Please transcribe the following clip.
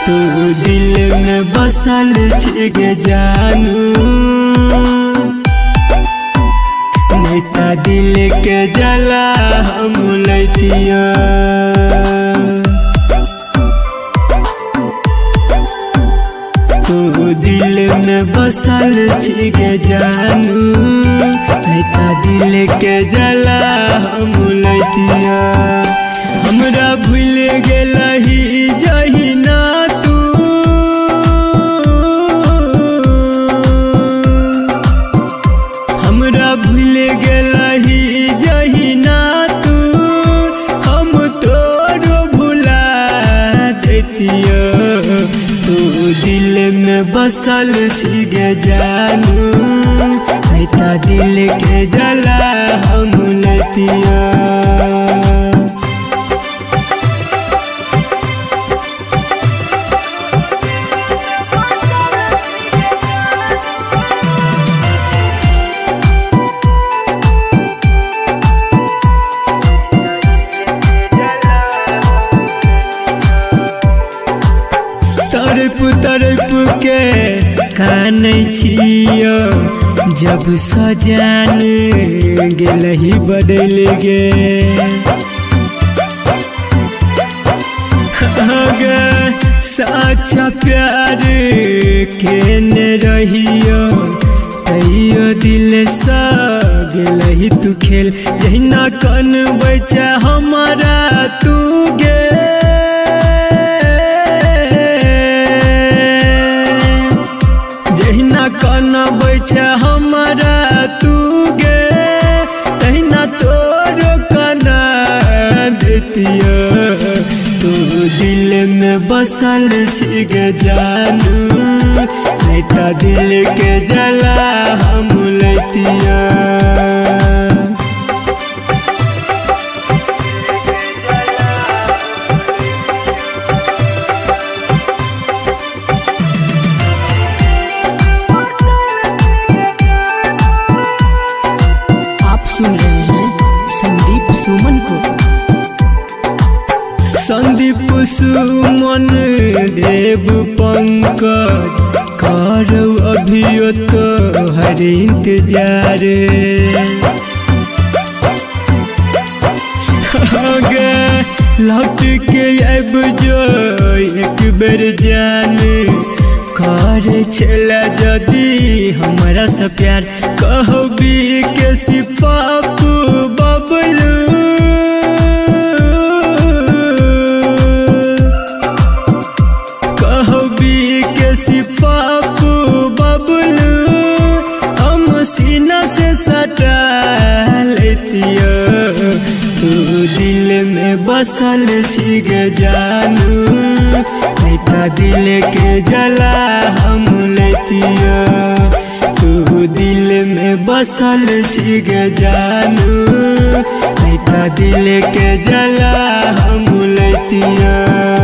तू दिल में बसल छिगे जानू, नेता दिल के जला हम लैतिया। तू दिल में बसल छिगे जानू, नेता दिल के जला हम लैतिया। हमरा भूल गेलही जही ना तू, हमरा भूल गेलही जही ना तू, हम तोरो भुला देतिया। तू दिल में बसल छिगे जानू, नेता दिल के जला हम लैतिया। तरप के कानै छियो, जब सजान गेलही बदल गे। सच्चा प्यार केने रहियो, तैयो दिल सा गेलही तू खेल। जहिना कन बचा हमारा तू गे, कना बैठे हमारा तू गे, तहिना तोरो कना देतिया। तू दिल में बसल छिगे जानू, नेता दिल के जला हम लैतिया। सुन रहे हैं संदीप सुमन को। संदीप सुमन देव पंकज करो अभियो तो हर इंतजार। लौट के अब जो एक बेर जान, कर छला जदी हमारा सा प्यार। कहबी के सिपापू बबलू, कहबी के सिपापू बबलू, हम सीना से सटा लेतिया। तू दिल में बसल छिगे जानू, नेता दिल के जला हम लैतिया। तू दिल में बसल छिगे जानू, नेता दिल के जला हम लैतिया।